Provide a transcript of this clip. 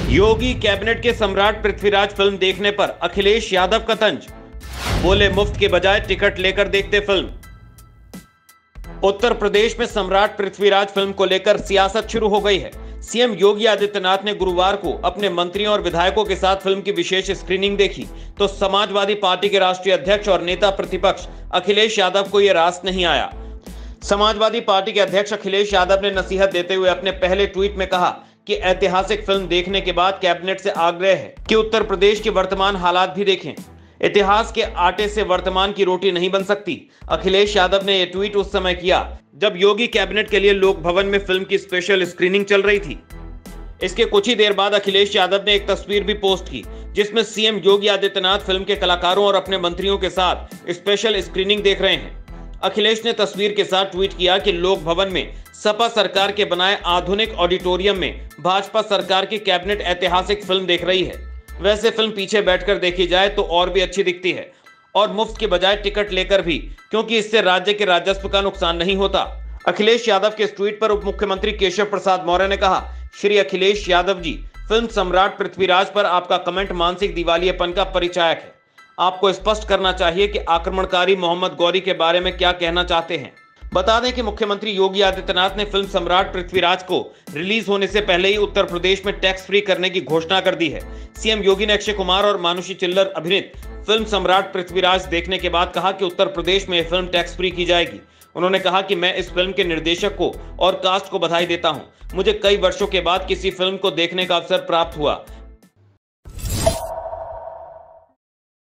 योगी cabinet के सम्राट Prithviraj film देखने पर अखिलेश यादव का तंज, बोले मुफ्त के बजाय टिकट लेकर देखते फिल्म। उत्तर प्रदेश में सम्राट पृथ्वीराज फिल्म को लेकर सियासत शुरू हो गई है। सीएम योगी आदित्यनाथ ने गुरुवार को अपने मंत्रियों और विधायकों के साथ फिल्म की विशेष स्क्रीनिंग देखी तो समाजवादी पार्टी के राष्ट्रीय अध्यक्ष और नेता प्रतिपक्ष अखिलेश यादव को यह रास नहीं आया। समाजवादी पार्टी के अध्यक्ष अखिलेश यादव ने नसीहत देते हुए अपने पहले ट्वीट में कहा कि ऐतिहासिक फिल्म देखने के बाद कैबिनेट से आग्रह है कि उत्तर प्रदेश के वर्तमान हालात भी देखें। इतिहास के आटे से वर्तमान की रोटी नहीं बन सकती। अखिलेश यादव ने यह ट्वीट उस समय किया जब योगी कैबिनेट के लिए लोक भवन में फिल्म की स्पेशल स्क्रीनिंग चल रही थी। इसके कुछ ही देर बाद अखिलेश यादव ने एक तस्वीर भी पोस्ट की जिसमें सीएम योगी आदित्यनाथ फिल्म के कलाकारों और अपने मंत्रियों के साथ स्पेशल स्क्रीनिंग देख रहे हैं। अखिलेश ने तस्वीर के साथ ट्वीट किया कि लोक भवन में सपा सरकार के बनाए आधुनिक ऑडिटोरियम में भाजपा सरकार की कैबिनेट ऐतिहासिक फिल्म देख रही है। वैसे फिल्म पीछे बैठकर देखी जाए तो और भी अच्छी दिखती है और मुफ्त के बजाय टिकट लेकर भी, क्योंकि इससे राज्य के राजस्व का नुकसान नहीं होता। अखिलेश यादव के इस ट्वीट पर उप मुख्यमंत्री केशव प्रसाद मौर्य ने कहा, श्री अखिलेश यादव जी, फिल्म सम्राट पृथ्वीराज पर आपका कमेंट मानसिक दिवालियेपन का परिचायक है। आपको स्पष्ट करना चाहिए कि आक्रमणकारी मोहम्मद गौरी के बारे में क्या कहना चाहते हैं। बता दें कि मुख्यमंत्री योगी आदित्यनाथ ने फिल्म सम्राट पृथ्वीराज को रिलीज होने से पहले ही उत्तर प्रदेश में टैक्स फ्री करने की घोषणा कर दी है। सीएम योगी ने अक्षय कुमार और मानुषी चिल्लर अभिनीत फिल्म सम्राट पृथ्वीराज देखने के बाद कहा कि उत्तर प्रदेश में यह फिल्म टैक्स फ्री की जाएगी। उन्होंने कहा कि मैं इस फिल्म के निर्देशक को और कास्ट को बधाई देता हूं। मुझे कई वर्षों के बाद किसी फिल्म को देखने का अवसर प्राप्त हुआ।